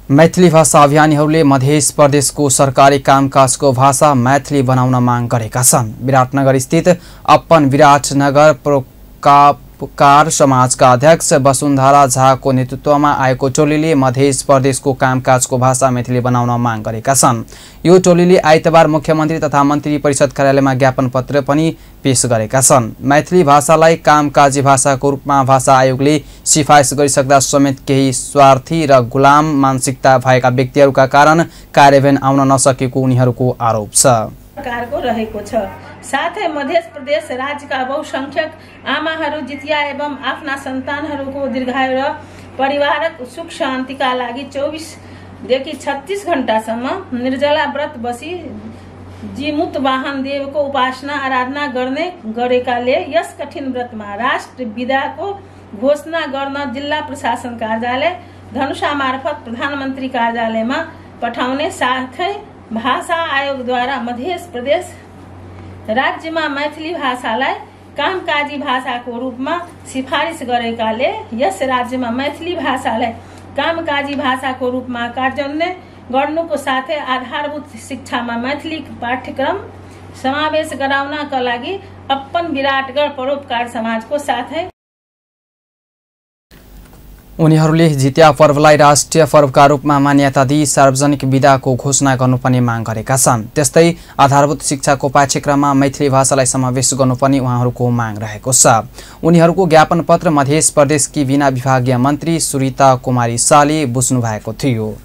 मैथिली भाषा अभियानीहरूले मध्य प्रदेशको सरकारी कामकाजको भाषा मैथिली बनाउन माग गरेका छन्। विराटनगर स्थित अपन विराटनगर परोपकार समाजका अध्यक्ष वसुन्धरा झाको नेतृत्वमा आएको टोलीले मध्य प्रदेशको कामकाजको भाषा मैथिली बनाउन माग गरेका छन्। यो टोलीले आइतबार मुख्यमन्त्री तथा मन्त्री परिषद कार्यालयमा ज्ञापन पत्र पनि पेश गरेका छन्। मैथिली भाषालाई कामकाजी भाषाको रूपमा भाषा आयोगले सिफारिस गरिसक्दा समेत केही स्वार्थी र गुलाम मानसिकता भएका व्यक्तिहरूका कारण कार्यान्वयन आउन नसकेको उनीहरूको आरोप छ। सरकारको रहेको छ। साथै मध्य प्रदेश राज्यका बहुसंख्यक आमाहरू जितिया एवं आफ्ना सन्तानहरूको दीर्घायु र परिवारक सुख शान्तिका लागि 24 देखि 36 घण्टासम्म निर्जला व्रत बसी जीमुत वाहन देवको उपासना आराधना गरेकाले यस कठिन व्रतमा राष्ट्र विदाको घोषणा गर्न जिल्ला प्रशासन कार्यालय धनुषा मार्फत प्रधानमन्त्री कार्यालयमा पठाउने साथै भाषा आयोगद्वारा मध्य प्रदेश राज्यमा मैथिली भाषालाई कामकाजी भाषाको रूपमा सिफारिस गरेकाले यस राज्यमा मैथिली भाषालाई कामकाजी भाषाको रूपमा कार्यान्वयन गर्नुको साथै आधारभूत शिक्षामा मैथिली पाठ्यक्रम समावेश गराउनका लागि अपन विराटनगर परोपकार समाजको साथै उनीहरूले जितिया पर्वलाई राष्ट्रिय पर्वका रूपमा मान्यता दिई सार्वजनिक विदाको घोषणा गर्नुपर्ने माग गरेका छन्। त्यस्तै आधारभूत शिक्षाको पाठ्यक्रममा मैथिली भाषालाई समावेश गर्नुपर्ने उहाँहरूको माग रहेको छ। उनीहरूको ज्ञापन पत्र मध्य प्रदेशकी बिना विभागीय मन्त्री सुरिता कुमारी शाहले बुझ्नु भएको थियो।